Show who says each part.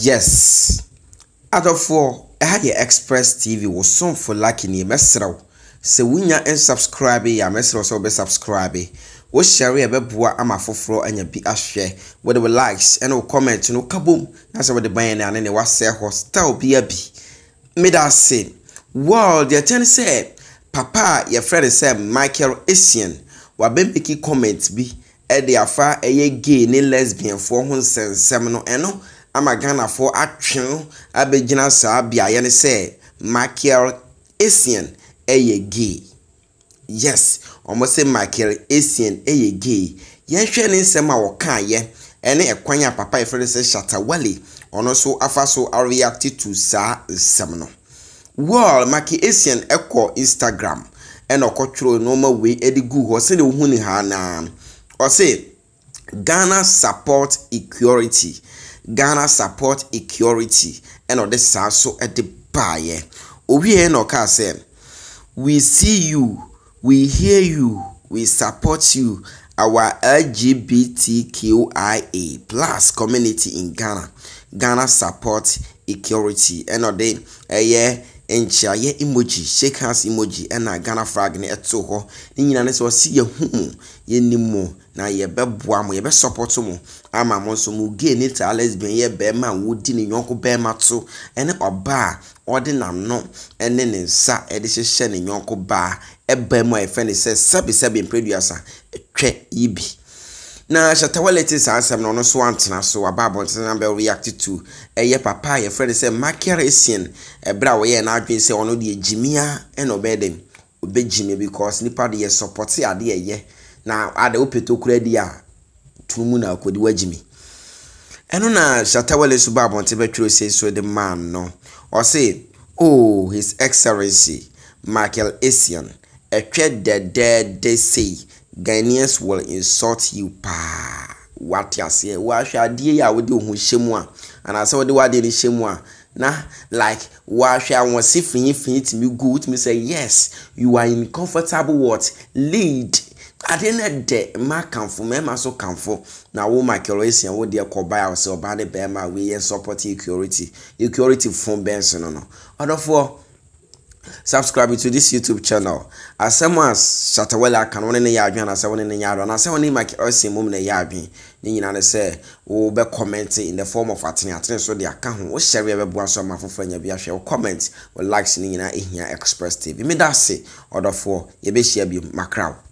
Speaker 1: Yes. Adofo, your Express TV was some for lucky ni mesraw. Se winya en subscribe ya mesraw so be subscribe. Wo share ya beboa ama foforo anya bi ahwe. With the likes and no comment no kabom. Na se with the ban na ne wase hostel bi abi. Me da say, world the ten say papa your friend say Michael Essien wa be make comment bi e de afa eye gay ne lesbian for ho nsensem no eno ama Ghana for atwen abegina sa bia ye ne say Michael Essien eye gay. Yes, almost say Michael Essien eye gay. Yen hwe ne nsem a wo kan ye ene ekwanya papa ye friend say Shatta Wale ono so afa so react to sa nsem no. Well, Maki Essien eko Instagram and okotro normal way edi Google say the huni ha na or say Ghana support equality. Ghana support equality and or this so at the buyer. Obi no ka say we see you, we hear you, we support you, our LGBTQIA plus community in Ghana. Ghana support equality and or they encha ye emoji shake hands emoji and na Ghana flag ne eto ho ni nyina ne so si ye hu ye nimo na ye beboa mo ye be support mo ama mo so mo gay ni ta lesbian ye be ma wodi ni nyonko be ma to ene oba odi nam no ene ne nsa e de hyehye ne nyonko ba e be mo e fe ne se sabi producer etwe yibi. Na Shatta Wale tis ansem no so antena so ababon tena be react to eye papa ye friend say Michael Essien bra wo ye na adwen say ono de jimia e no be dem obejime because nipa de ye support ade ye na ade opeto kura di a tumu na akodi wajimi eno na Shatta Wale so babon te betro say so the man no or say oh his excellency Michael Essien etwe de say Ghanaians will insult you pa. What you say? What shall dear ya with you who shemwa? And I saw the word in shemwa. Nah, like what shall one see to me good? Me say yes, you are in comfortable what lead. I didn't de ma come for me, so come for now. Wo Michael Essien wo dear call by ourselves by the Bema we support equality from Benson no. Other for subscribe to this YouTube channel. As someone Shatta Wale can one in the yard, and as one in the yard, and as one in my Essien mum in the yard, you say, oh, be commenting in the form of attention, so the account will share every so my friend, you share comments or likes in here Express TV. Me that say, order for you be share be macro.